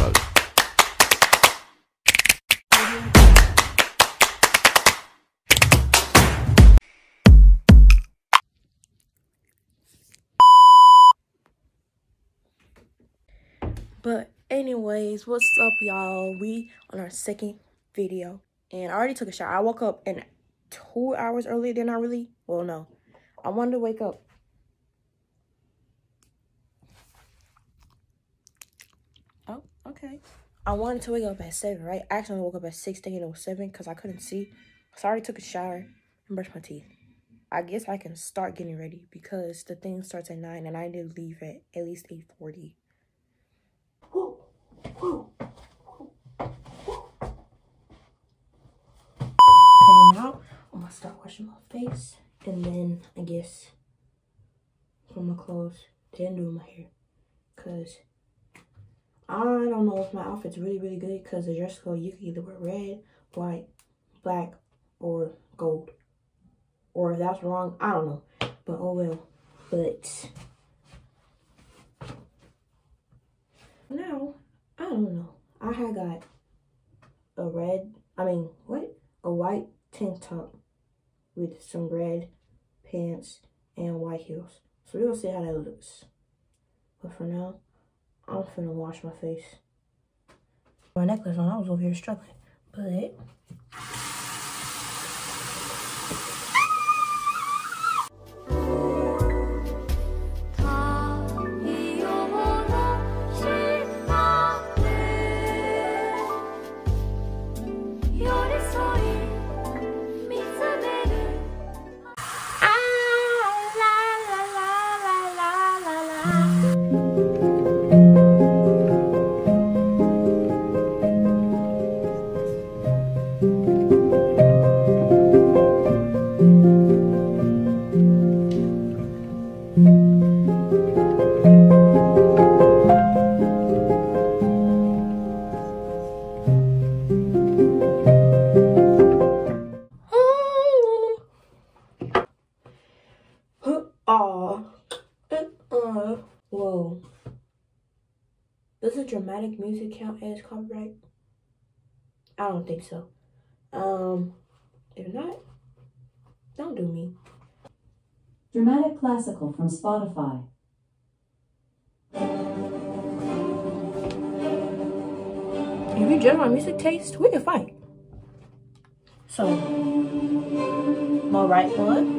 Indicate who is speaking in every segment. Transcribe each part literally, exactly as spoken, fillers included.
Speaker 1: mode.
Speaker 2: But anyways, what's up, y'all? We on our second video, and I already took a shower. I woke up in two hours earlier than I really, well, no. I wanted to wake up. Oh, okay. I wanted to wake up at seven, right? I actually woke up at six thinking it was seven because I couldn't see. So I already took a shower and brushed my teeth. I guess I can start getting ready because the thing starts at nine and I need to leave at at least eight forty. Okay, now I'm gonna start washing my face and then I guess put my clothes, then do my hair. Cause I don't know if my outfit's really, really good because the dress code, you can either wear red, white, black, or gold. Or if that's wrong, I don't know. But oh well. But now, I don't know. I had got a red, I mean, what? A white tank top with some red pants and white heels. So we're gonna see how that looks. But for now, I'm finna wash my face. My necklace on, I was over here struggling. But whoa. Does a dramatic music count as copyright? I don't think so. Um, if not, don't do me.
Speaker 3: Dramatic classical from Spotify.
Speaker 2: If you judge my music taste, we can fight. So, my right one.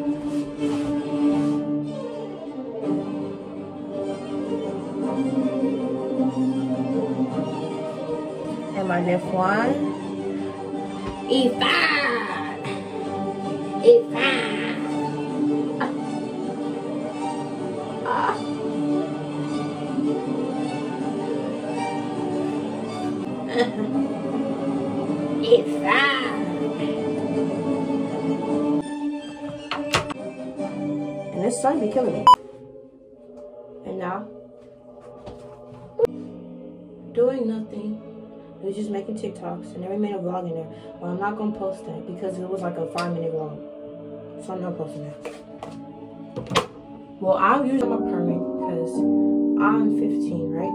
Speaker 2: And my left one. E five. E five. Ah. E five. And this sun be killing me. And now, doing nothing. It was just making TikToks, and then we made a vlog in there. But I'm not gonna post that because it was like a five minute vlog. So I'm not posting that. Well, I'll use my permit because I'm fifteen, right?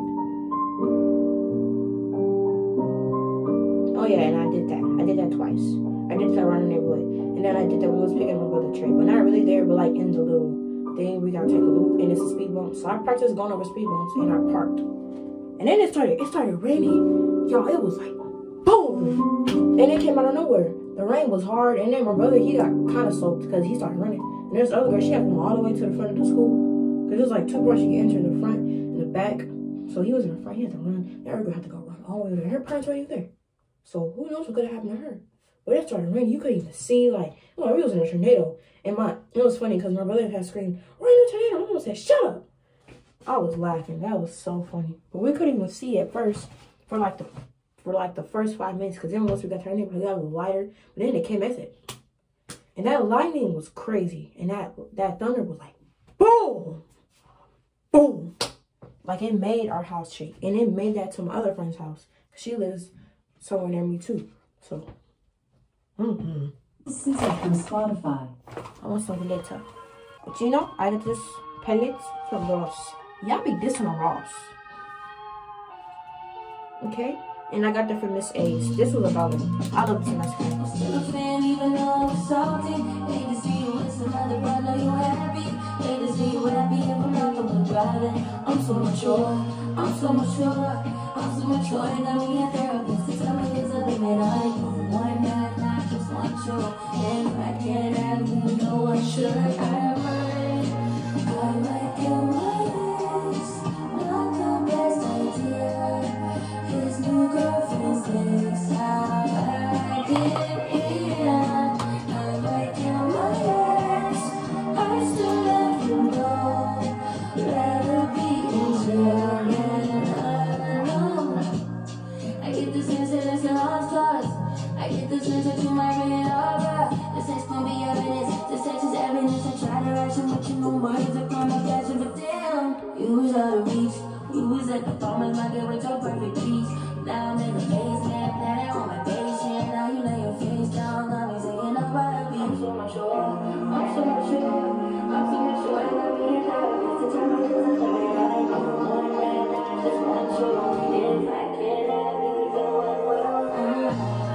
Speaker 2: Oh yeah, and I did that. I did that twice. I did that around the neighborhood. And then I did that when I was picking up my brother tree. But not really there, but like in the little thing, we gotta take a loop, and it's a speed bump. So I practiced going over speed bumps, and I parked. And then it started, it started raining. Y'all, it was like, boom. And it came out of nowhere. The rain was hard. And then my brother, he got kind of soaked because he started running. And there's the other girl, she had to go all the way to the front of the school. Because it was like two doors, you can enter the front and the back. So he was in the front, he had to run. The other girl had to go run all the way there. Her parents weren't even there. So who knows what could have happened to her. But it started raining. You couldn't even see, like, well, we was in a tornado. And my, it was funny because my brother had screamed, we're in a tornado. My mom said, shut up. I was laughing. That was so funny. But we couldn't even see at first for like the for like the first five minutes. Because then once we got to our neighborhood, that was lighter. But then it came as it. And that lightning was crazy. And that that thunder was like, boom. Boom. Like it made our house shake. And it made that to my other friend's house. She lives somewhere near me too. So, mm-hmm.
Speaker 3: This is from Spotify.
Speaker 2: I want some glitter. But you know, I got this palette from Ross. Y'all be dissing on Ross. Okay? And I got that from Miss A's. This was a baller. I love this ice cream.
Speaker 1: Still a fan, even though I'm salty. Hate to see you with another, but know you happy. Hate to see you happy if I'm not the one driving. I'm so mature, I'm so mature, I'm so mature. And I mean, a therapist to tell me there's a limit. I ain't one night, not just one show. And if I can't have you, you know I should. I might, I might kill my ex. Not the best idea. His new girlfriend's next out. I didn't hear. I might kill my ex. I still love you, though. Rather be in jail than alone. I get the sense that it's an all-stars. I get the sense that you might bring it over. The sex gon' be evidence. The sex is evidence. I try to write some, but you know words are gonna catch you, but damn, you was out of reach. You was at the farmer's market with your perfect peach. Now I'm in the basement, planning on my patient. Now you lay your face down, got me singing about a beat. I'm so mature, I'm so mature, I'm so mature. And I'm being therapist to tell me there's a limit. I ain't no one man, I just want you. If I can't have you, then what will I?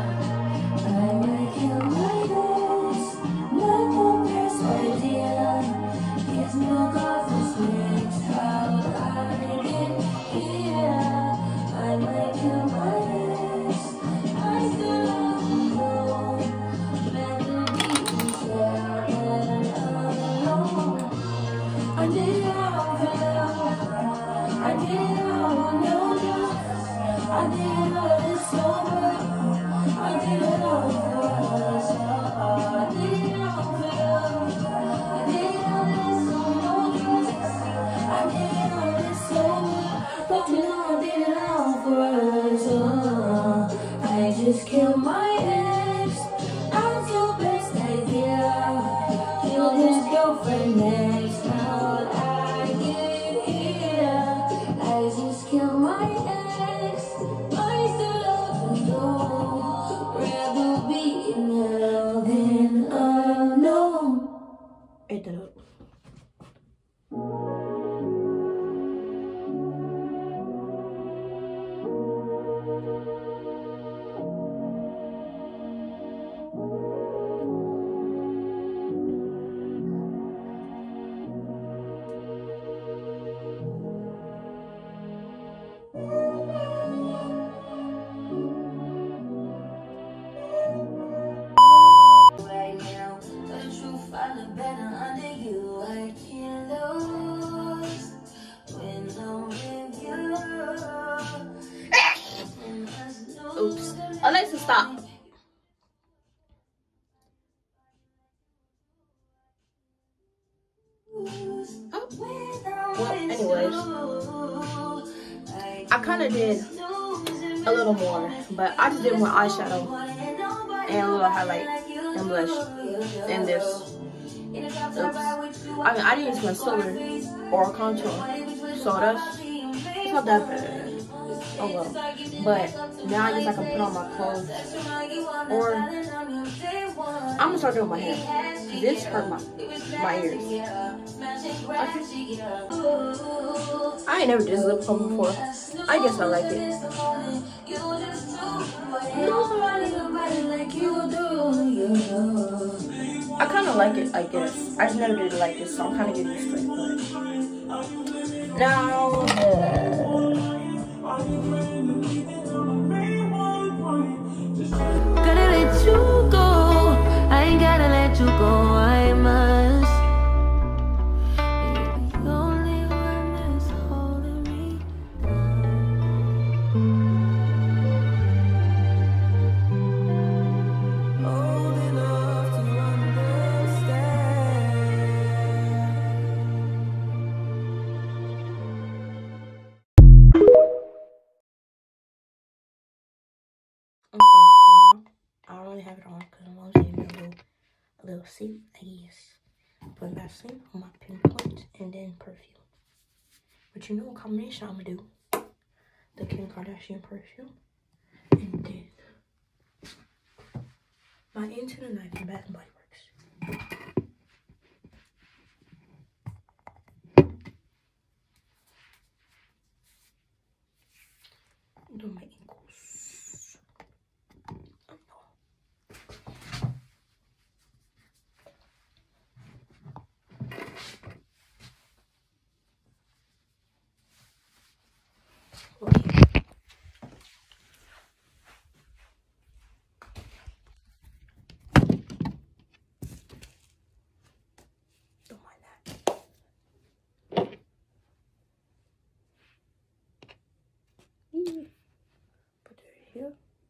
Speaker 1: I might kill my ex, not the best idea. His new girlfriend's next out. I didn't hear. I might kill my ex. I still love you, though. Rather be in jail than alone. I did it all for love. I did it all on no drugs. I did it all this sober. I did it all for us. I did it all for love. I did it all this on no drugs. I did it all this sober. But you know I did it all for us. Uh, I just killed my ex. I'm so best idea. Killed his girlfriend next out. I did here. I just killed my ex. I still love him though. Rather be in hell than alone.
Speaker 2: Ate that up.
Speaker 1: Right now, the truth I look better under you. I can't lose when I'm with you.
Speaker 2: Oops. Alexa, stop. Oh. Well, anyways, I kind of did a little more, but I just did more eyeshadow and a little highlight and blush and this. Oops. I mean, I didn't use concealer or contour, so that's it's not that bad. Oh well. But now I guess I can put on my clothes, or I'm gonna start doing my hair. This hurt my my ears. Okay. I ain't never did this lip color before. I guess I like it. I kind of like it, I guess. I just never did it like this, so I'm kind of getting used to it. But now, uh,
Speaker 1: gotta let you go. I ain't gotta let you go. I must. You're the only one that's holding me down. Old enough to understand.
Speaker 2: okay, so now I don't really have it on because I'm only getting a little, a little sleep, I guess. Put Vaseline on my pinpoint and then perfume. But you know what combination I'm gonna do? The Kim Kardashian perfume and then my Into the Night from Bath and Body Works. Do my ankles. Okay. Don't mind that. Eee. Put it here.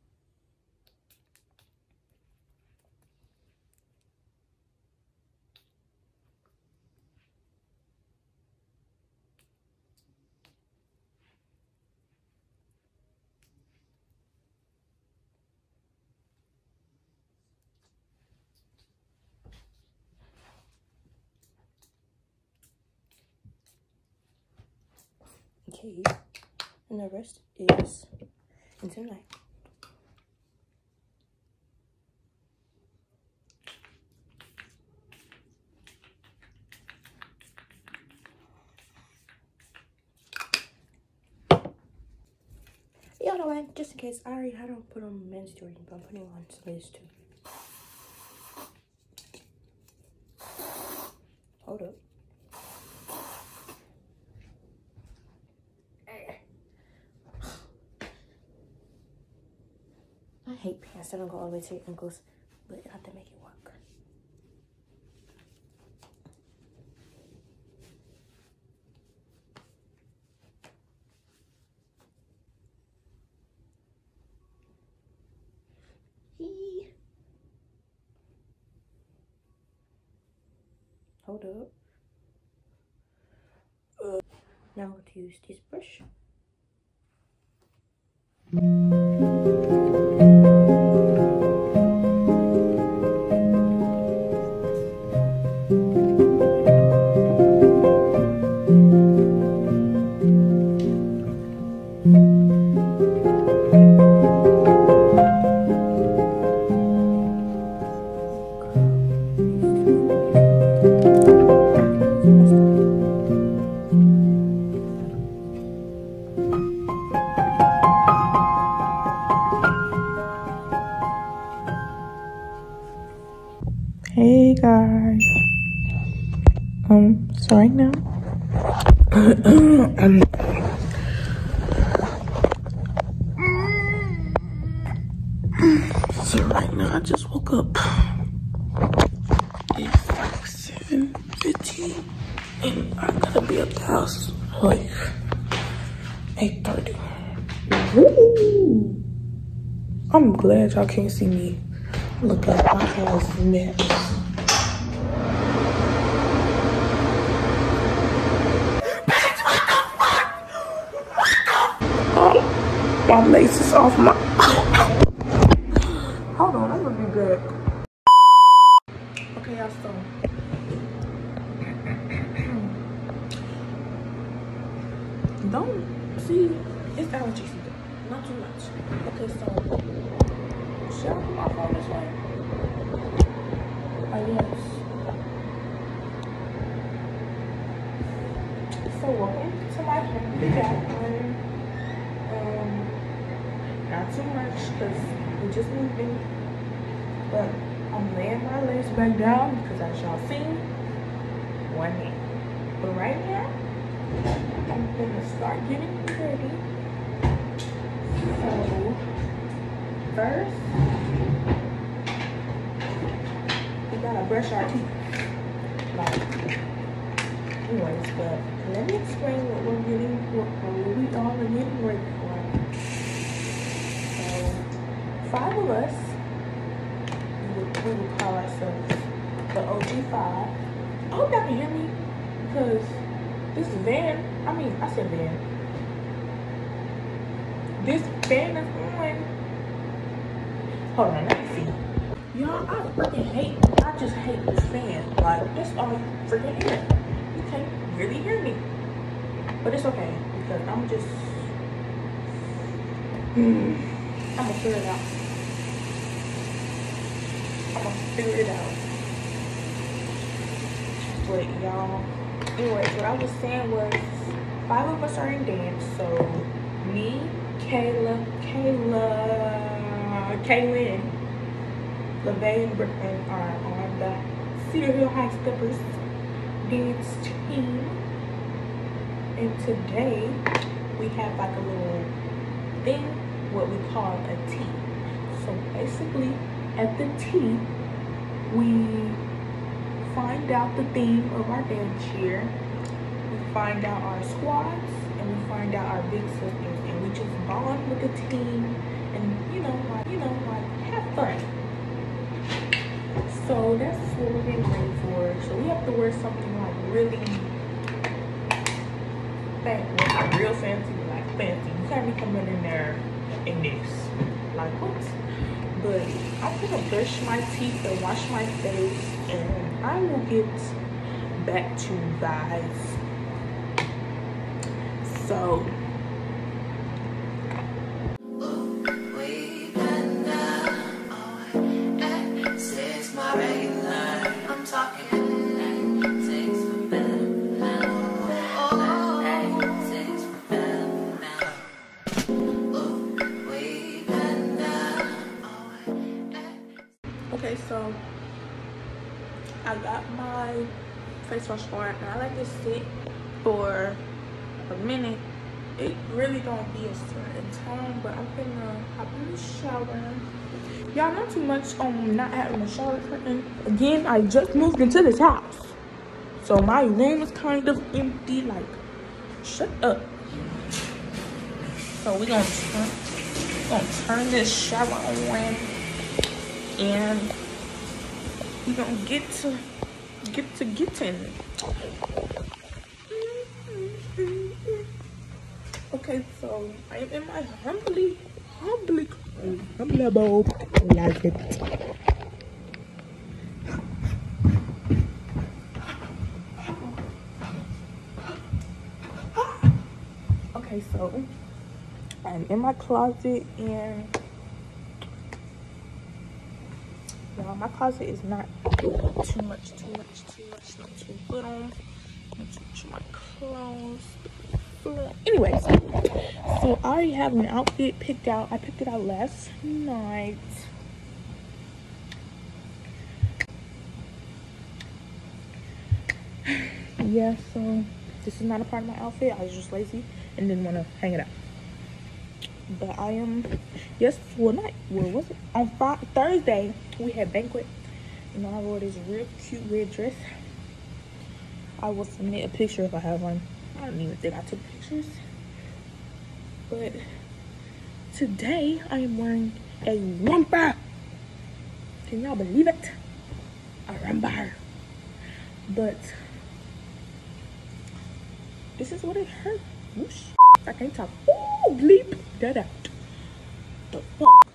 Speaker 2: Okay, and the rest is into the night. Yeah, no, man, just in case, I already had to put on men's Jordan, but I'm putting on some of this too. Hold up. I hate pants that don't go all the way to your ankles, but you have to make it work. Eee. Hold up. Uh, now I'm going to use this brush. Hey guys, um, so right now, um, so right now I just woke up. It's like seven fifteen, and I gotta be at the house like eight thirty. I'm glad y'all can't see me. Look like my ass mess. Oh, my lace is off my. Hold on, I'm gonna be back. Okay, y'all, so. Don't see, it's allergy season. Not too much. Okay, so. Should I put my phone this way? Oh, yes. So, welcome to my family bathroom. Um, not too much because we just moved in. But I'm laying my legs back down because as y'all seen, one knee. But right now, I'm gonna start getting ready. So, first, we gotta brush our teeth. Like, anyways, but let me explain what we're getting, what, what we all are getting ready for. So, five of us, we would, we would call ourselves the O G five. I hope y'all can hear me because this van, I mean, I said van. This fan is on. Hold on, let me see. Y'all, I freaking hate, I just hate this fan. Like, it's all freaking here. You can't really hear me. But it's okay, because I'm just, mm, I'm gonna figure it out. I'm gonna figure it out. But y'all, anyways, what I was saying was, five of us are in dance, so me, Kayla, Kayla, Kaylin, LaVey, and Brooklyn are on the Cedar Hill High Steppers dance team. And today we have like a little thing, what we call a tea. So basically at the tea, we find out the theme of our dance year, we find out our squads, and we find out our big sisters, and we just bond with the team and you know like you know like have fun. So that's what we're getting ready for. So we have to wear something like really fancy, like real fancy, like fancy. You can't be coming in there in this. Like what? But I'm gonna brush my teeth and wash my face, and I will get back to you guys. So okay, so I got my face wash on and I let this sit for a minute. It really don't be a certain time, but I'm gonna hop in the shower. Y'all, not too much on not having a shower curtain. Again, I just moved into this house, so my room is kind of empty. Like, shut up. So we're gonna turn, gonna turn this shower on, and we're gonna get to get to getting. Okay, so I am in my humbly, humbly, humbly abode. Like it. Okay, so I'm in my closet, and y'all, my closet is not too much, too much, too much, not to put on. Not to put my clothes. Anyways, so I already have an outfit picked out. I picked it out last night. Yeah, so this is not a part of my outfit. I was just lazy and didn't want to hang it up. But I am, yes, well, not, well, was it? On Friday, Thursday, we had banquet, and I wore this real cute red dress. I will submit a picture if I have one. I don't even think I took pictures. But today I am wearing a romper. Can y'all believe it? A romper. But this is what it hurt. Whoosh. I can't talk. Ooh, bleep that out. The fuck.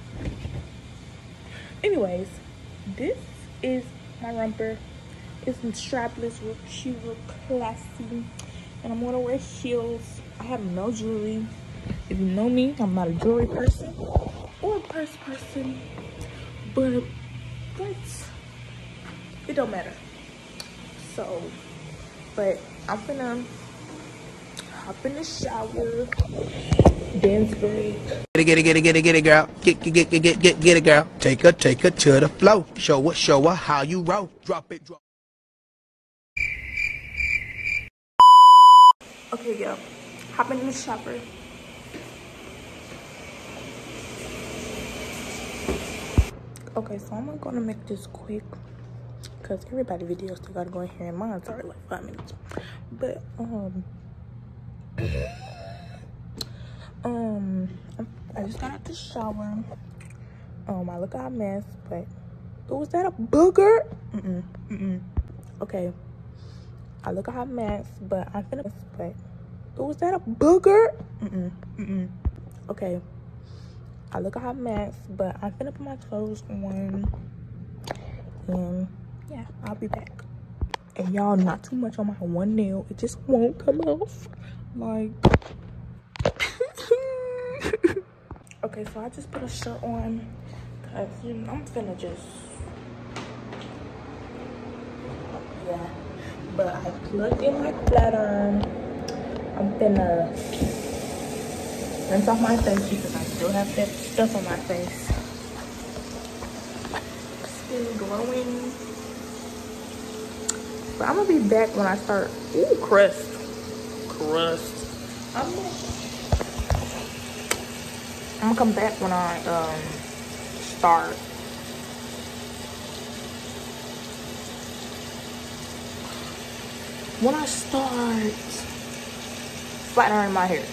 Speaker 2: Anyways, this is my romper. It's strapless, real cute, real classy. And I'm gonna wear heels. I have no jewelry. If you know me, I'm not a jewelry person or a purse person. But, but it don't matter. So, but I'm gonna hop in the shower, dance break.
Speaker 4: Get it, get it, get it, get it, girl. Get, get, get, get, get, get it, girl. Take her, take her to the flow. Show her, show her how you roll. Drop it, drop.
Speaker 2: Okay, yo, hopping in the shower. Okay, so I'm gonna make this quick because everybody videos still gotta go in here, and mine's already like five minutes. But um, um, I just got out the shower. Um, I look a hot mess, but oh, was that a booger? Mm mm mm mm. Okay. I look a hot mess, but I'm finna, but oh, was that a booger? Mm-mm, mm-mm. Okay. I look a hot mess, but I'm finna put my clothes on, and yeah, I'll be back. And y'all, not too much on my one nail. It just won't come off. Like, okay, so I just put a shirt on, cause you know, I'm finna just, yeah. But I plugged in my flat iron. I'm finna rinse off my face because I still have that stuff on my face. Still glowing. But I'm gonna be back when I start. Ooh, crust. Crust. I'm gonna, I'm gonna come back when I um start. When I start flattening my hair.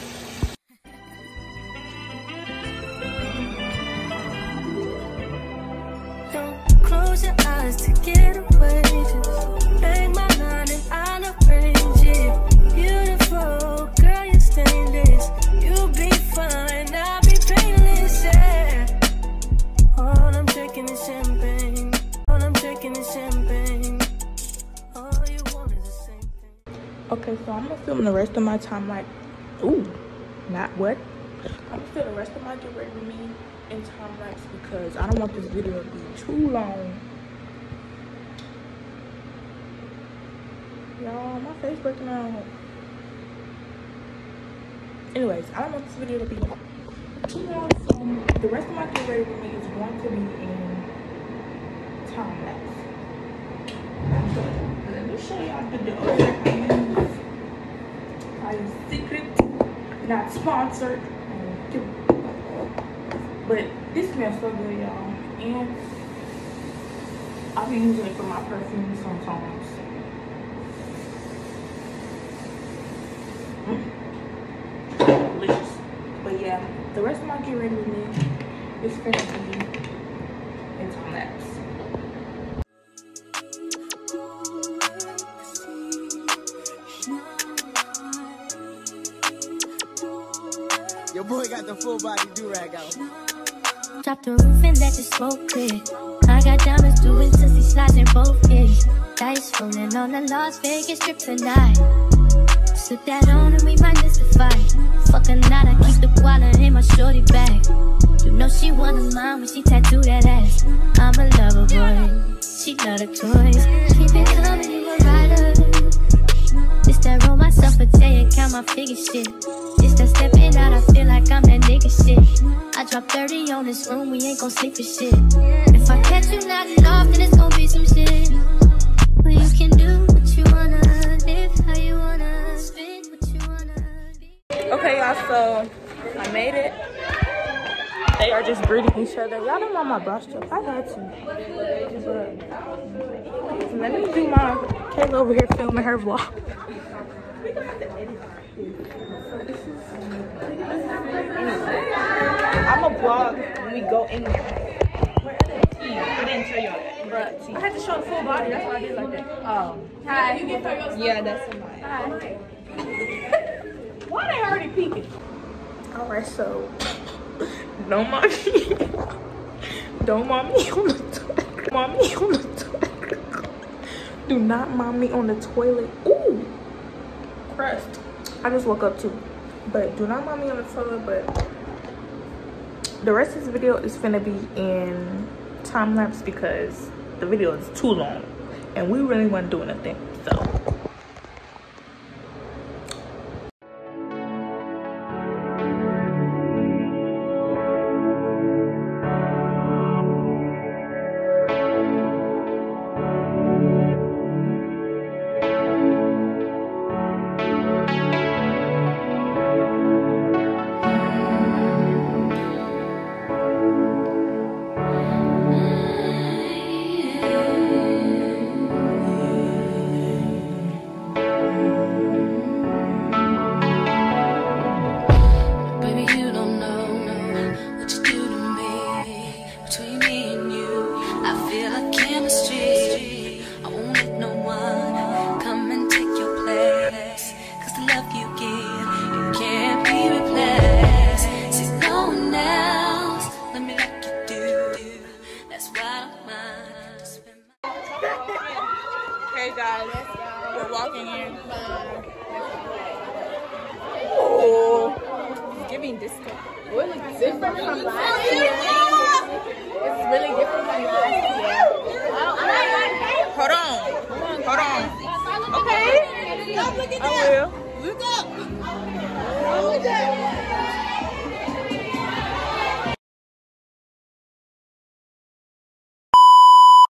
Speaker 1: Don't close your eyes to get away. Just make my line and I'll arrange it. Beautiful girl, you're stainless. You'll be fine, I'll be painless. Yeah. All I'm drinking is champagne. All I'm drinking is champagne. All you want is the same thing.
Speaker 2: Okay, so I'm gonna film the rest of my time like, ooh, not what? I'm gonna film the rest of my get ready with me in time lapse because I don't want this video to be too long. Y'all, my face breaking out. Anyways, I don't want this video to be too long, so the rest of my get ready with me is going to be in time lapse. So let me show y'all the deodorant I use. I use Secret, not sponsored, but this smells so good, y'all. And I'll be using it for my perfume sometimes. Mm. Delicious. But yeah, the rest of my get ready with me is gonna be in time lapse.
Speaker 4: Your boy got the full body do-rag out.
Speaker 1: Drop the roof and let the smoke clear. I got diamonds doing sissy slides in both ears. Dice rolling on the Las Vegas strip tonight. Slip that on and we might miss the fight. Fuck a night, I keep the koala in my shorty bag. You know she one of mine when she tattooed that ass. I'm a lover boy, she love the toys. Keep it coming, you a rider. This that roll myself a day and count my figure shit. This that stepping out, I feel like I'm that nigga shit. I drop thirty on this room, we ain't gon' sleep for shit. If I catch you not enough, then it's gon' be some shit. But you can do what you wanna, live how you wanna, spit what you wanna be.
Speaker 2: Okay, y'all, so I made it. They are just greeting each other. Y'all don't want my brush up. I got to. But let me do my Kayla over here filming her vlog. I'm a vlog when we go in there. I didn't tell you all that, but I had to show the full body. That's why I did like that. Oh, hi. You can throw your stuff. Yeah, that's in mine. Hi. Why they already peeking? All right, so don't mind me. Don't mind me on the toilet. Mind me on the toilet. Do not mind me on the toilet. Ooh, crust. I just woke up too, but do not mind me on the toilet. But the rest of this video is finna be in time lapse because the video is too long and we really want to do anything. So. Hey guys, we're walking in. Oh, it's giving disco. Really different from last year. It's really different from last year. Hold on, hold on. Okay, I will. Look up.